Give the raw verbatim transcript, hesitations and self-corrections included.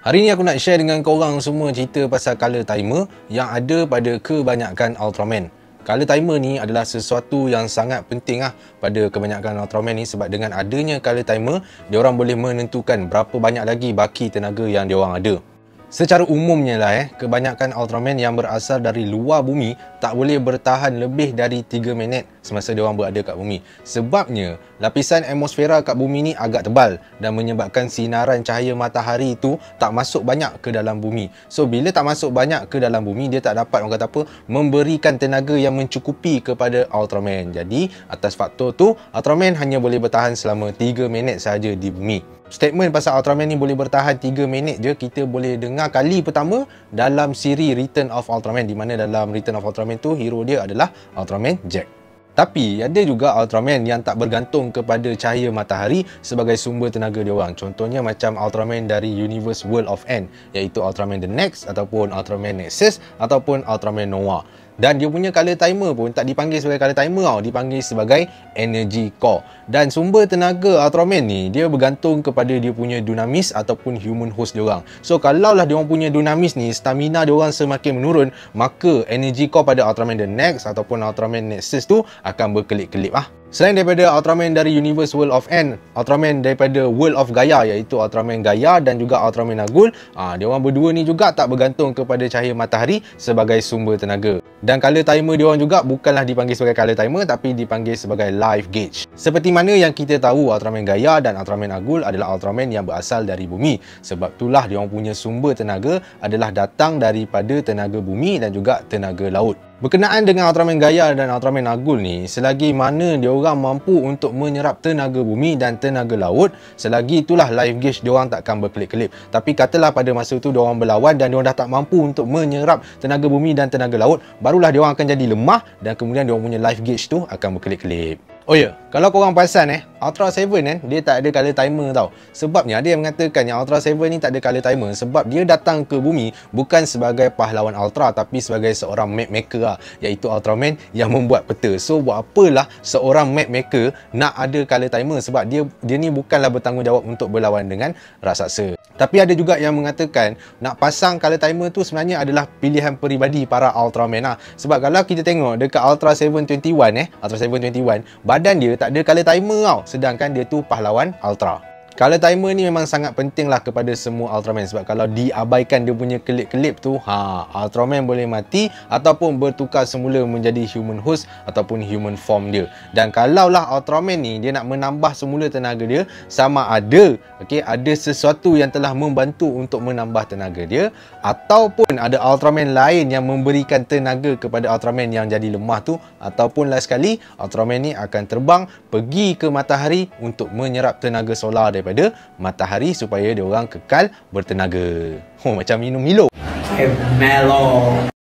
Hari ni aku nak share dengan korang semua cerita pasal color timer yang ada pada kebanyakan Ultraman. Color timer ni adalah sesuatu yang sangat penting lah pada kebanyakan Ultraman ni, sebab dengan adanya color timer, diorang boleh menentukan berapa banyak lagi baki tenaga yang diorang ada. Secara umumnya lah eh, kebanyakan Ultraman yang berasal dari luar bumi tak boleh bertahan lebih dari tiga minit semasa diorang berada kat bumi. Sebabnya, lapisan atmosfera kat bumi ni agak tebal dan menyebabkan sinaran cahaya matahari itu tak masuk banyak ke dalam bumi. So, bila tak masuk banyak ke dalam bumi, dia tak dapat, orang kata apa, memberikan tenaga yang mencukupi kepada Ultraman. Jadi, atas faktor tu, Ultraman hanya boleh bertahan selama tiga minit sahaja di bumi. Statement pasal Ultraman ni boleh bertahan tiga minit je, kita boleh dengar kali pertama dalam siri Return of Ultraman, di mana dalam Return of Ultraman tu hero dia adalah Ultraman Jack. Tapi ada juga Ultraman yang tak bergantung kepada cahaya matahari sebagai sumber tenaga diorang. Contohnya macam Ultraman dari Universe World of N, iaitu Ultraman The Next ataupun Ultraman Nexus ataupun Ultraman Noah. Dan dia punya color timer pun tak dipanggil sebagai color timer tau, dipanggil sebagai energy core. Dan sumber tenaga Ultraman ni, dia bergantung kepada dia punya dunamis ataupun human host diorang. So kalaulah diorang punya dunamis ni, stamina diorang semakin menurun, maka energy core pada Ultraman The Next ataupun Ultraman Nexus tu akan berkelip-kelip lah. Selain daripada Ultraman dari Universe World of N, Ultraman daripada World of Gaia, iaitu Ultraman Gaia dan juga Ultraman Agul, ah, diorang berdua ni juga tak bergantung kepada cahaya matahari sebagai sumber tenaga. Dan color timer diorang juga bukanlah dipanggil sebagai color timer, tapi dipanggil sebagai life gauge. Seperti mana yang kita tahu, Ultraman Gaia dan Ultraman Agul adalah Ultraman yang berasal dari bumi. Sebab itulah diorang punya sumber tenaga adalah datang daripada tenaga bumi dan juga tenaga laut. Berkenaan dengan Ultraman Gaia dan Ultraman Agul ni, selagi mana diorang mampu untuk menyerap tenaga bumi dan tenaga laut, selagi itulah life gauge diorang takkan berkelip-kelip. Tapi katalah pada masa tu diorang berlawan dan diorang dah tak mampu untuk menyerap tenaga bumi dan tenaga laut, barulah diorang akan jadi lemah dan kemudian diorang punya life gauge tu akan berkelip-kelip. Oh ya, yeah. Kalau korang perasan eh, Ultra tujuh kan, dia tak ada color timer tau. Sebabnya ada yang mengatakan yang Ultra tujuh ni tak ada color timer sebab dia datang ke bumi bukan sebagai pahlawan Ultra, tapi sebagai seorang map maker lah, iaitu Ultraman yang membuat peta. So buat apalah seorang map maker nak ada color timer, sebab dia dia ni bukanlah bertanggungjawab untuk berlawan dengan raksasa. Tapi ada juga yang mengatakan nak pasang color timer tu sebenarnya adalah pilihan peribadi para Ultraman lah. Sebab kalau kita tengok dekat Ultra tujuh dua puluh satu eh, Ultra tujuh dua puluh satu, badan dia tak ada color timer tau, sedangkan dia tu pahlawan Ultra. Color timer ni memang sangat penting lah kepada semua Ultraman, sebab kalau diabaikan dia punya kelip-kelip tu, ha, Ultraman boleh mati ataupun bertukar semula menjadi human host ataupun human form dia. Dan kalaulah Ultraman ni dia nak menambah semula tenaga dia, sama ada okay, ada sesuatu yang telah membantu untuk menambah tenaga dia, ataupun ada Ultraman lain yang memberikan tenaga kepada Ultraman yang jadi lemah tu, ataupun last sekali Ultraman ni akan terbang pergi ke matahari untuk menyerap tenaga solar dari daripada matahari supaya dia orang kekal bertenaga. Oh, macam minum Milo. Eh, Melo.